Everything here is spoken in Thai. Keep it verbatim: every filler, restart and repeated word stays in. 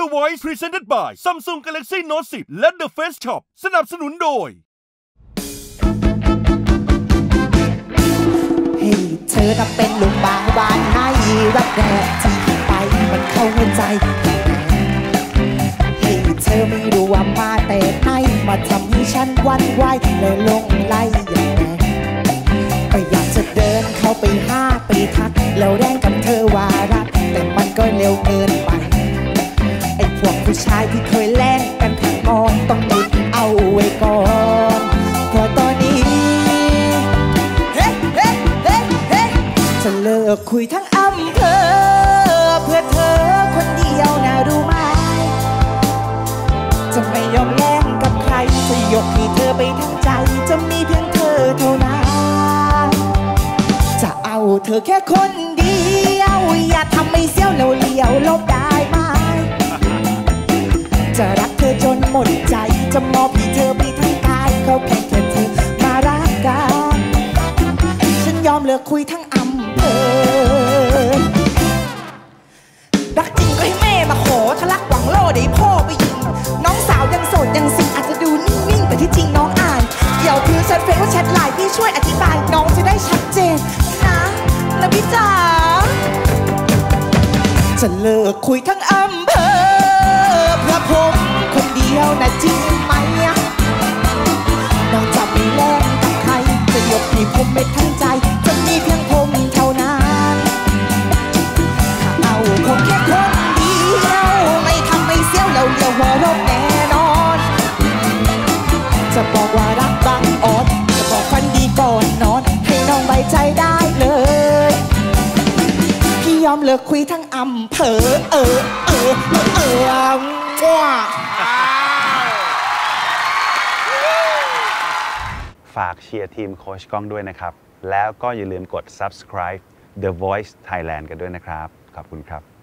The Voice Presented by Samsung Galaxy Note สิบ และ The Face Shop สนับสนุนโดยให้เธอทำเป็นลูกบางบานให้รักแรกที่ไปมันเข้าหัวใจให้เธอไม่รู้ว่ามาแต่ไหนมาทำให้ฉันหวั่นไหวและหลงไหลอย่างแรงก็อยากจะเดินเข้าไปหาไปทักแล้วแรงกับเธอว่ารักแต่มันก็เร็วเกินไปไอ้พวกผู้ชายที่เคยแล่นกันทางมองต้องหยุดเอาไว้ก่อนเพราะตอนนี้เฮ้เฮ้เฮ้เฮ้จะเลิกคุยทั้งอำเภอเพื่อเธอคนเดียวนะรู้ไหมจะไม่ยอมแย่งกับใครจะยกให้เธอไปทั้งใจจะมีเพียงเธอเท่านั้นจะเอาเธอแค่คนเดียวอย่าทำให้เสี้ยวแล้วเลี้ยวลบได้ไหมจะรักเธอจนหมดใจจะมอบให้เธอไปทั้งกายเขาเพียงแค่เธอมารักกันฉันยอมเลิกคุยทั้งอำเภอรักจริงก็ให้แม่มาขอถ้ารักหวังโล่ได้พ่อไปยิงน้องสาวยังโสดยังสิงอาจจะดูนิ่งๆแต่ที่จริงน้องอ่านเดี๋ยวคือแชทเฟซว่าแชทไลน์พี่ช่วยอธิบายน้องจะได้ชัดเจนนะนะพี่จ๋าจะเลิกคุยทั้งอำเภอเพื่อผมคนเดียวนะจริงไหมน้องจะไม่แลกกับใครจะยกให้ผมไม่ทั้งใจจะมีเพียงผมเท่านั้นถ้าเอาผมแค่คนเดียวไม่ทำไม่เสี้ยวแล้วเลี้ยวหัวรบแน่นอนจะบอกว่ารักบางอ่อนจะบอกฟันดีก่อนนอนให้น้องไว้ใจได้เลยพี่ยอมเลิกคุยทั้งอำเภอเออเออเออว้าฝากเชียร์ทีมโค้ชก้องด้วยนะครับแล้วก็อย่าลืมกด ซับสไครบ์ The Voice Thailand กันด้วยนะครับขอบคุณครับ